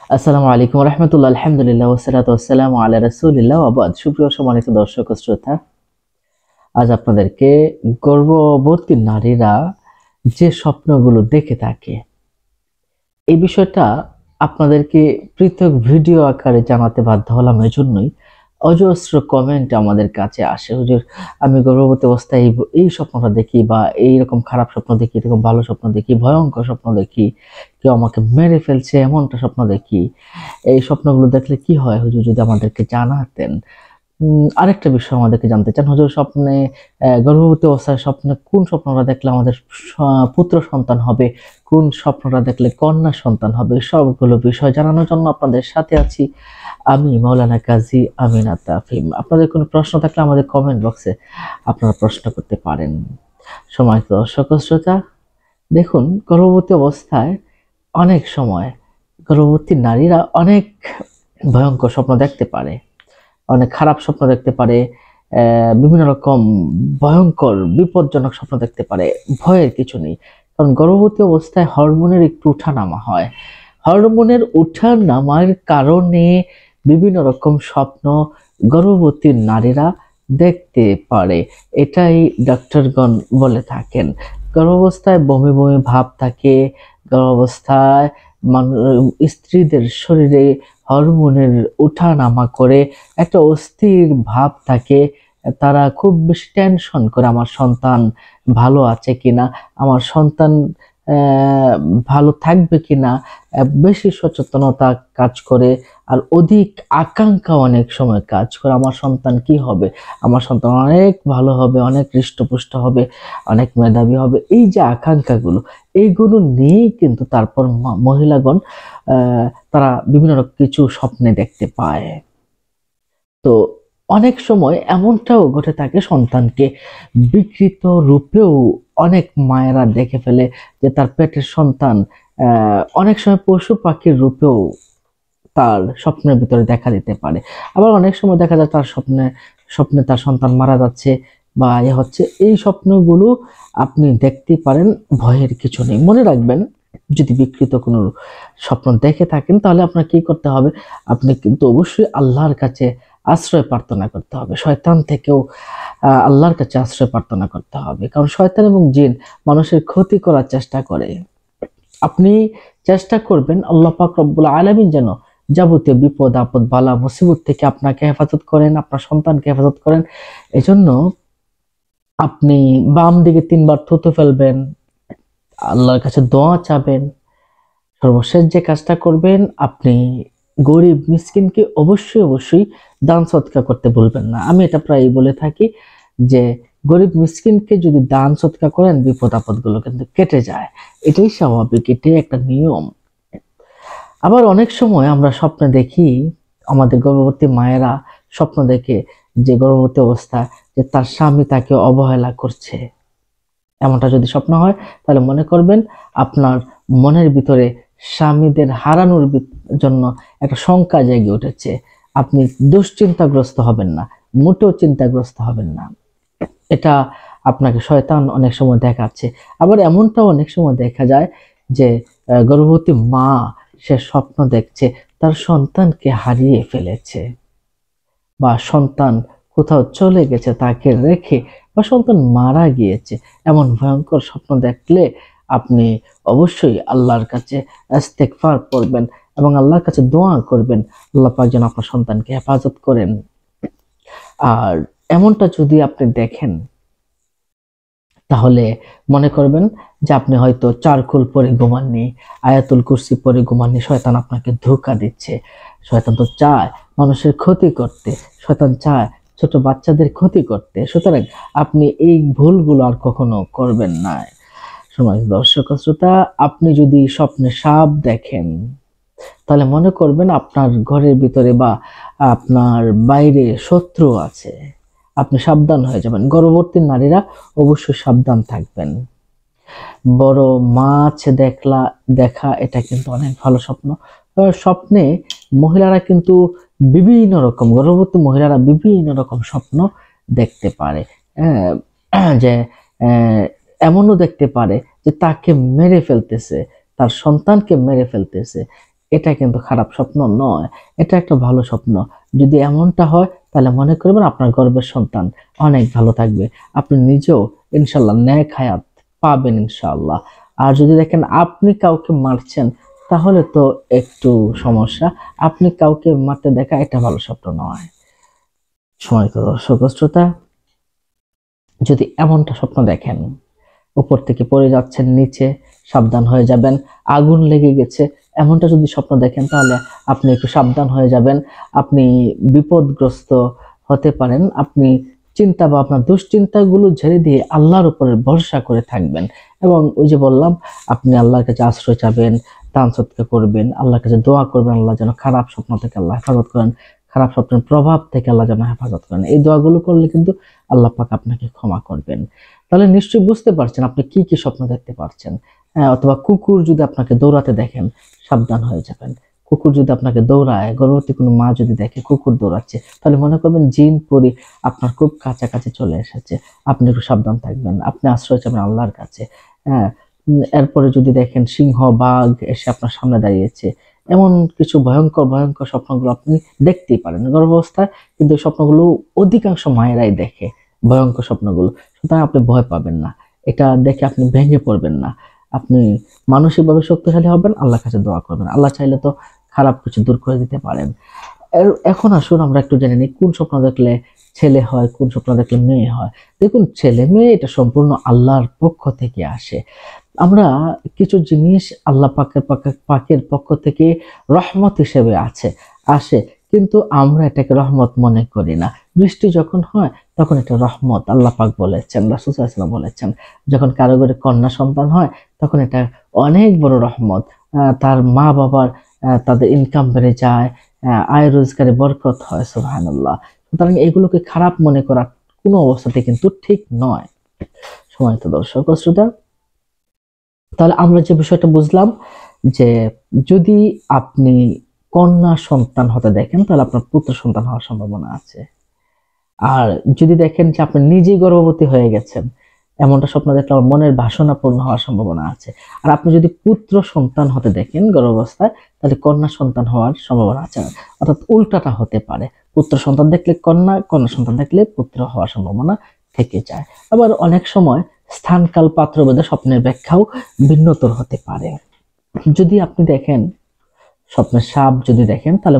আসসালামু আলাইকুম রহমতুল্লাহ, আলহামদুলিল্লাহ ওয়াসসালাতু ওয়াসসালামু আলা রাসূলিল্লাহ ওয়া বাদ। সুপ্রিয় সম্মানিত দর্শক ও শ্রোতা, আজ আপনাদেরকে গর্ভবতী নারীরা যে স্বপ্নগুলো দেখে থাকে এই বিষয়টা আপনাদেরকে পৃথক ভিডিও আকারে জানাতে বাধ্য হলাম। এজন্যই অজস্র কমেন্ট আমাদের কাছে আসে, হুজুর আমি গর্ভবতী অবস্থায় এই স্বপ্নটা দেখি, বা এইরকম খারাপ স্বপ্ন দেখি, এরকম ভালো স্বপ্ন দেখি, ভয়ঙ্কর স্বপ্ন দেখি, কেউ আমাকে মেরে ফেলছে এমনটা স্বপ্ন দেখি। এই স্বপ্নগুলো দেখলে কি হয় হুজুর, যদি আমাদেরকে জানাতেন। আরেকটা বিষয় আমাদেরকে জানতে চান, হুজুর স্বপ্নে গর্ভবতী অবস্থায় স্বপ্নে কোন স্বপ্নটা দেখলে আমাদের পুত্র সন্তান হবে, কোন স্বপ্নটা দেখলে কন্যা সন্তান হবে, সবগুলো বিষয় জানানোর জন্য আপনাদের সাথে আছি আমি, মাওলানা কাজী আমিন তাফিম। আপনাদের কোনো প্রশ্ন থাকলে আমাদের কমেন্ট বক্সে আপনারা প্রশ্ন করতে পারেন। সম্মানিত দর্শক ও শ্রোতা, দেখুন, গর্ভবতী অবস্থায় অনেক সময় গর্ভবতী নারীরা অনেক ভয়ঙ্কর স্বপ্ন দেখতে পারে, অনেক খারাপ স্বপ্ন দেখতে পারে, বিভিন্ন রকম ভয়ঙ্কর বিপজ্জনক স্বপ্ন দেখতে পারে। ভয়ের কিছু নেই, কারণ গর্ভবতী অবস্থায় হরমোনের একটু ওঠানামা হয়। হরমোনের ওঠানামার কারণে বিভিন্ন রকম স্বপ্ন গর্ভবতী নারীরা দেখতে পারে, এটাই ডাক্তারগণ বলে থাকেন। গর্ভাবস্থায় বমি বমি ভাব থাকে, গর্ভাবস্থায় স্ত্রীদের শরীরে হরমোনের ওঠানামা করে, একটা অস্থির ভাব থাকে। তারা খুব বেশি টেনশন করে, আমার সন্তান ভালো আছে কিনা, আমার সন্তান আহ, ভালো থাকবে কিনা, বেশি সচেতনতা কাজ করে। আর অধিক আকাঙ্ক্ষা অনেক সময় কাজ করে, আমার সন্তান কি হবে, আমার সন্তান অনেক ভালো হবে, অনেক হৃষ্টপুষ্ট হবে, অনেক মেধাবী হবে। এই যে আকাঙ্ক্ষাগুলো, এইগুলো নিয়েই কিন্তু তারপর মহিলাগণ তারা বিভিন্ন রকম কিছু স্বপ্নে দেখতে পায়। তো অনেক সময় এমনটাও ঘটে থাকে, সন্তানকে বিকৃত রূপেও অনেক মায়েরা দেখে ফেলে, যে তার পেটের সন্তান অনেক সময় পশু পাখির রূপেও তার স্বপ্নের ভিতরে দেখা দিতে পারে। আবার অনেক সময় দেখা যায় তার স্বপ্নে স্বপ্নে তার সন্তান মারা যাচ্ছে বা হচ্ছে। এই স্বপ্নগুলো আপনি দেখতেই পারেন, ভয়ের কিছু নেই। মনে রাখবেন, যদি বিকৃত কোনো স্বপ্ন দেখে থাকেন তাহলে আপনার কি করতে হবে, আপনি কিন্তু অবশ্যই আল্লাহর কাছে আশ্রয় প্রার্থনা করতে হবে। শয়তান থেকেও আল্লাহর কাছে আশ্রয় প্রার্থনা করতে হবে, কারণ শয়তান এবং জিন মানুষের ক্ষতি করার চেষ্টা করে। আপনি চেষ্টা করবেন আল্লাহ পাক রব্বুল আলামিন যেন যাবতীয় বিপদ আপদ বালা মুসিবত থেকে আপনাকে হেফাজত করেন, আপনার সন্তানকে হেফাজত করেন। এজন্য আপনি বাম দিকে 3 বার থুতু ফেলবেন, আল্লাহর কাছে দোয়া চাবেন। সর্বশেষ যে কাজটা করবেন, আপনি গরিব মিসকিনকে অবশ্যই অবশ্যই দান সৎকার করতে ভুলবেন না। আমি এটা প্রায়ই বলে থাকি যে গরিব মিসকিনকে যদি দান সৎকার করেন, বিপদ আপদ গুলো কিন্তু কেটে যায়। এটাই স্বাভাবিক, এটাই একটা নিয়ম। আবার অনেক সময় আমরা স্বপ্নে দেখি, আমাদের গর্ভবতী মায়েরা স্বপ্ন দেখে যে গর্ভবতী অবস্থায় যে তার স্বামী তাকে অবহেলা করছে। এমনটা যদি স্বপ্ন হয়, তাহলে মনে করবেন আপনার মনের ভিতরে স্বামীদের হারানোর জন্য একটা শঙ্কা জেগে উঠেছে। আপনি দুশ্চিন্তাগ্রস্ত হবেন না, মোটেও চিন্তাগ্রস্ত হবেন না। এটা আপনাকে শয়তান অনেক সময় দেখাচ্ছে। আবার এমনটাও অনেক সময় দেখা যায় যে গর্ভবতী মা, সে স্বপ্ন দেখছে তার সন্তানকে হারিয়ে ফেলেছে, বা সন্তান কোথাও চলে গেছে তাকে রেখে, বা সন্তান মারা গিয়েছে। এমন ভয়ঙ্কর স্বপ্ন দেখলে আপনি অবশ্যই আল্লাহর কাছে ইস্তেগফার করবেন এবং আল্লাহর কাছে দোয়া করবেন, আল্লাহ পাক যেন আপনার সন্তানকে হেফাজত করেন। আর এমনটা যদি আপনি দেখেন, তাহলে মনে করবেন যে আপনি হয়তো চারকুল পরে ঘুমাননি, আয়াতুল কুরসি পরে ঘুমাননি, শয়তান আপনাকে ধোঁকা দিচ্ছে। শয়তান তো চায় মানুষের ক্ষতি করতে, শয়তান চায় ছোট বাচ্চাদের ক্ষতি করতে। সুতরাং আপনি এই ভুলগুলো আর কখনো করবেন না। সময় দর্শক শ্রোতা, আপনি যদি স্বপ্নে সাপ দেখেন, তাহলে মনে করবেন আপনার ঘরের ভিতরে বা আপনার বাইরে শত্রু আছে, আপনি সাবধান হয়ে যাবেন। গর্ভবতী নারীরা অবশ্যই সাবধান থাকবেন। বড় মাছ দেখা এটা কিন্তু অনেক ভালো স্বপ্ন। স্বপ্নে মহিলারা কিন্তু বিভিন্ন রকম, গর্ভবতী মহিলারা বিভিন্ন রকম স্বপ্ন দেখতে পারে। যে আহ, এমনও দেখতে পারে যে তাকে মেরে ফেলতেছে, তার সন্তানকে মেরে ফেলতেছে। এটা কিন্তু খারাপ স্বপ্ন নয়, এটা একটা ভালো স্বপ্ন। যদি এমনটা হয় তাহলে মনে করবেন আপনার গর্ভের সন্তান অনেক ভালো থাকবে, আপনি নিজেও ইনশাল্লাহ নেক হায়াত পাবেন ইনশাআল্লাহ। আর যদি দেখেন আপনি কাউকে মারছেন তাহলে তো একটু সমস্যা। আপনি কাউকে মারতে দেখা এটা ভালো স্বপ্ন নয়। সম্মানিত দর্শক শ্রোতা, যদি এমনটা স্বপ্ন দেখেন উপর থেকে পড়ে যাচ্ছেন নিচে, সাবধান হয়ে যাবেন, আগুন লেগে গেছে, এমনটা যদি স্বপ্ন দেখেন তাহলে আপনি একটু সাবধান হয়ে যাবেন। আপনি বিপদগ্রস্ত হতে পারেন। আপনি চিন্তা বা আপনার দুশ্চিন্তাগুলো ঝেড়ে দিয়ে আল্লাহর উপরে ভরসা করে থাকবেন। এবং ওই যে বললাম, আপনি আল্লাহর কাছে আশ্রয় চাবেন, দান সদকা করবেন, আল্লাহর কাছে দোয়া করবেন আল্লাহ যেন খারাপ স্বপ্ন থেকে আল্লাহ হেফাজত করেন, খারাপ স্বপ্নের প্রভাব থেকে আল্লাহ যেন হেফাজত করেন। এই দোয়াগুলো করলে কিন্তু আল্লাহ পাক আপনাকে ক্ষমা করবেন। তাহলে নিশ্চয়ই বুঝতে পারছেন আপনি কি কি স্বপ্ন দেখতে পারছেন। হ্যাঁ, অথবা কুকুর যদি আপনাকে দৌড়াতে দেখেন সাবধান হয়ে যাবেন। কুকুর যদি আপনাকে দৌড়ায়, গর্ভবতী কোনো মা যদি দেখে কুকুর দৌড়াচ্ছে, তাহলে মনে করবেন জিন পরি আপনার খুব কাছাকাছি চলে এসেছে, আপনি একটু সাবধান থাকবেন, আপনি আশ্রয় চাবেন আল্লাহর কাছে। হ্যাঁ, এরপরে যদি দেখেন সিংহ বাঘ এসে আপনার সামনে দাঁড়িয়েছে, এমন কিছু ভয়ঙ্কর ভয়ঙ্কর স্বপ্নগুলো আপনি দেখতেই পারেন গর্ভাবস্থায়, কিন্তু এই স্বপ্নগুলো অধিকাংশ মায়েরাই দেখে, ভয়ঙ্কর স্বপ্নগুলো। সুতরাং আপনি ভয় পাবেন না, এটা দেখে আপনি ভেঙে পড়বেন না। আপনি মানসিকভাবে শক্তিশালী হবেন, আল্লাহর কাছে দোয়া করবেন, আল্লাহ চাইলে তো খারাপ কিছু দূর করে দিতে পারেন। এখন আসুন আমরা একটু জেনে নিই কোন স্বপ্ন দেখলে ছেলে হয়, কোন স্বপ্ন দেখলে মেয়ে হয়। দেখুন, ছেলে মেয়ে এটা সম্পূর্ণ আল্লাহর পক্ষ থেকে আসে। আমরা কিছু জিনিস আল্লাহ পাকের পক্ষ থেকে রহমত হিসেবে আসে, কিন্তু আমরা এটাকে রহমত মনে করি না। বৃষ্টি যখন হয় তখন এটা রহমত, আল্লাহ পাক বলেছেন, রাসূল সাল্লাল্লাহু আলাইহি ওয়াসাল্লাম বলেছেন। যখন কারো ঘরে কন্যা সন্তান হয় তখন এটা অনেক বড় রহমত। তার মা বাবার তাদের ইনকাম বেড়ে যায়, আয় রোজগারে বরকত হয়, সুবহানাল্লাহ। সুতরাং এগুলোকে খারাপ মনে করা কোনো অবস্থাতে কিন্তু ঠিক নয়। সম্মানিত দর্শক ও শ্রোতা, তাহলে আমরা যে বিষয়টা বুঝলাম যে যদি আপনি কন্যা সন্তান হতে দেখেন তাহলে আপনার পুত্র সন্তান হওয়ার সম্ভাবনা আছে। আর যদি দেখেন যে আপনি নিজেই গর্ভবতী হয়ে গেছেন, এমনটা স্বপ্ন দেখলে আমার মনের বাসনা পূর্ণ হওয়ার সম্ভাবনা আছে। আর আপনি যদি পুত্র সন্তান হতে দেখেন গর্ভাবস্থায়, তাহলে কন্যা সন্তান হওয়ার সম্ভাবনা আছে। অর্থাৎ উল্টাটা হতে পারে, পুত্র সন্তান দেখলে কন্যা, কন্যা সন্তান দেখলে পুত্র হওয়ার সম্ভাবনা থেকে যায়। আবার অনেক সময় স্থান কাল পাত্র ভেদে স্বপ্নের ব্যাখ্যাও ভিন্নতর হতে পারে। যদি আপনি দেখেন স্বপ্নের সাপ যদি দেখেন তাহলে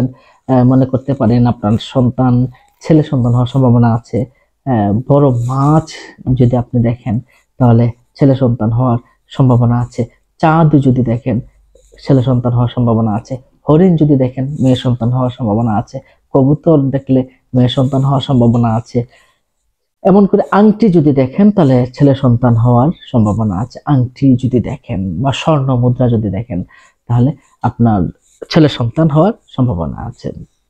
মনে করতে পারেন আপনার সন্তান ছেলে সন্তান হওয়ার সম্ভাবনা আছে। বড় মাছ যদি আপনি দেখেন তাহলে ছেলে সন্তান হওয়ার সম্ভাবনা আছে। চাঁদ যদি দেখেন ছেলে সন্তান হওয়ার সম্ভাবনা আছে। হরিণ যদি দেখেন মেয়ে সন্তান হওয়ার সম্ভাবনা আছে। কবুতর দেখলে মেয়ে সন্তান হওয়ার সম্ভাবনা আছে। এমন করে আংটি যদি দেখেন তাহলে ছেলে সন্তান হওয়ার সম্ভাবনা আছে। আংটি যদি দেখেন বা স্বর্ণ মুদ্রা যদি দেখেন তাহলে আপনার ছেলে সন্তান হওয়ার সম্ভাবনা আছে।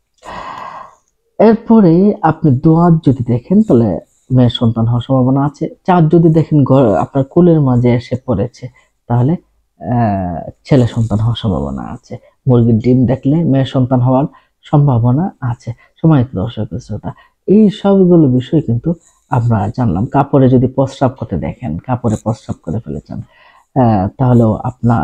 এরপরে আপনি দোয়াত যদি দেখেন তাহলে মেয়ের সন্তান হওয়ার সম্ভাবনা আছে। চাঁদ যদি দেখেন আপনার কোলের মাঝে এসে পড়েছে তাহলে ছেলে সন্তান হওয়ার সম্ভাবনা আছে। মুরগির ডিম দেখলে মেয়ের সন্তান হওয়ার সম্ভাবনা আছে। সম্মানিত দর্শক শ্রোতা, এই সবগুলো বিষয় কিন্তু আমরা জানলাম। কাপড়ে যদি প্রস্রাব করতে দেখেন, কাপড়ে প্রস্রাব করে ফেলেছেন, তাহলেও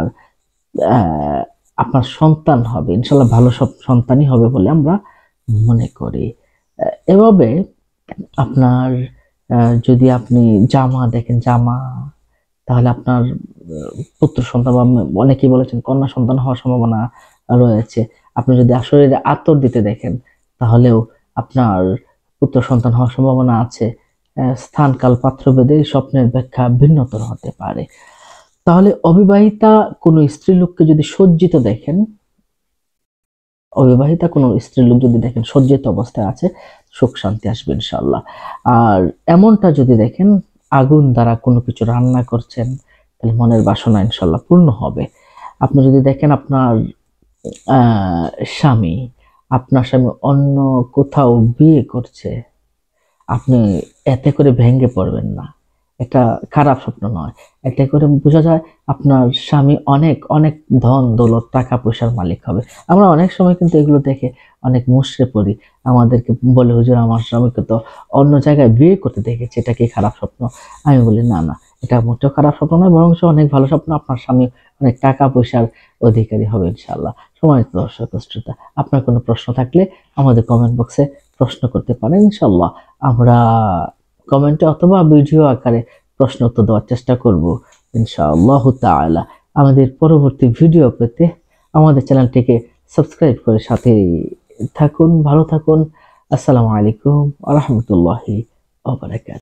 আপনার সন্তান হবে ইনশাল্লাহ, ভালো সব সন্তানই হবে বলে আমরা মনে করি। এভাবে আপনার যদি আপনি জামা দেখেন, জামা তাহলে আপনার পুত্র সন্তান বা অনেকেই বলেছেন কন্যা সন্তান হওয়ার সম্ভাবনা রয়েছে। আপনি যদি শরীরে আতর দিতে দেখেন তাহলেও আপনার পুত্র সন্তান হওয়ার সম্ভাবনা আছে। স্থান কাল পাত্র ভেদে স্বপ্নের ব্যাখ্যা ভিন্নতর হতে পারে। তাহলে অবিবাহিতা কোনো স্ত্রীলোককে যদি সজ্জিত দেখেন, অবিবাহিতা কোনো স্ত্রীলোক যদি দেখেন সজ্জিত অবস্থায় আছে, সুখ শান্তি আসবে ইনশাআল্লাহ। আর এমনটা যদি দেখেন আগুন দ্বারা কোনো কিছু রান্না করছেন তাহলে মনের বাসনা ইনশাআল্লাহ পূর্ণ হবে। আপনি যদি দেখেন আহ স্বামী আপনার স্বামী অন্য কোথাও বিয়ে করছে, আপনি এতে করে ভেঙে পড়বেন না। এটা খারাপ স্বপ্ন নয়। এতে করে বোঝা যায় আপনার স্বামী অনেক অনেক ধন দৌলত টাকা পয়সার মালিক হবে। আমরা অনেক সময় কিন্তু এগুলো দেখে অনেক মুষড়ে পড়ি। আমাদেরকে বলে, হুজুর আমার স্বামীকে তো অন্য জায়গায় বিয়ে করতে দেখেছি, এটা কি খারাপ স্বপ্ন? আমি বলি না না, এটা মোটেও খারাপ স্বপ্ন নয়, বরং অনেক ভালো স্বপ্ন। আপনার স্বামী অনেক টাকা পয়সার অধিকারী হবে ইনশাআল্লাহ। সম্মানিত দর্শক শ্রোতা, আপনার কোনো প্রশ্ন থাকলে আমাদের কমেন্ট বক্সে প্রশ্ন করতে পারেন, ইনশাআল্লাহ আমরা কমেন্টে অথবা ভিডিও আকারে প্রশ্ন উত্তর দেওয়ার চেষ্টা করব ইনশাআল্লাহ তাআলা। আমাদের পরবর্তী ভিডিও পেতে আমাদের চ্যানেলটিকে সাবস্ক্রাইব করে সাথে থাকুন। ভালো থাকুন। আসসালামু আলাইকুম ওয়া রাহমাতুল্লাহি ওয়া বারাকাতুহু।